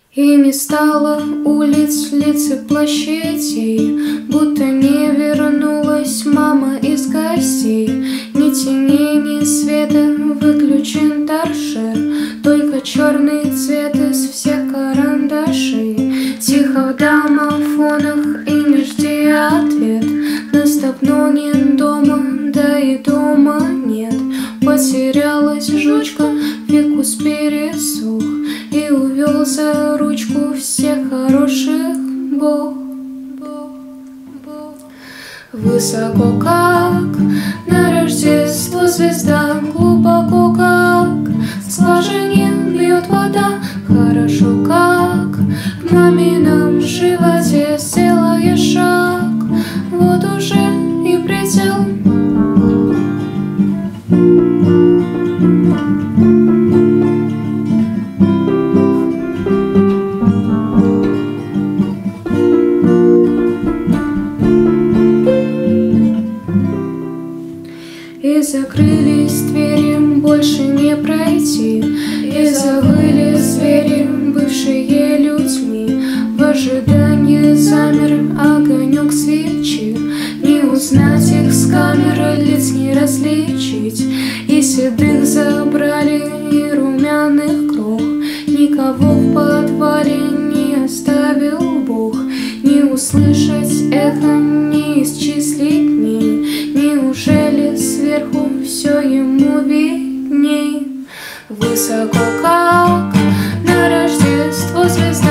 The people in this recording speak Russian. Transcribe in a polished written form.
И не стало улиц, лиц и площадей, будто не вернулась мама из гостей. Ни теней, ни света, выключен торшер, только черный цвет из всех карандашей. Тихо в домофонах и не жди ответ, нас давно нет дома, да и дома нет. Потерялась жучка, фикус пересох, и увел за ручку всех хороших Бог. Высоко, как на Рождество звезда, глубоко, как в скважине бьет вода. Хорошо, как в мамином животе сделаешь шаг, вот уже и предел. И закрылись двери, больше не пройти, и завыли звери, бывшие людьми. В ожидании замер огонек свечи, не узнать их с камеры, лиц не различить. И седых забрали, и румяных крох, никого в подвале не оставил Бог. Не услышать эхо, не исчислить дней, неужели сверху все ему видней? Высоко, как на Рождество звезда,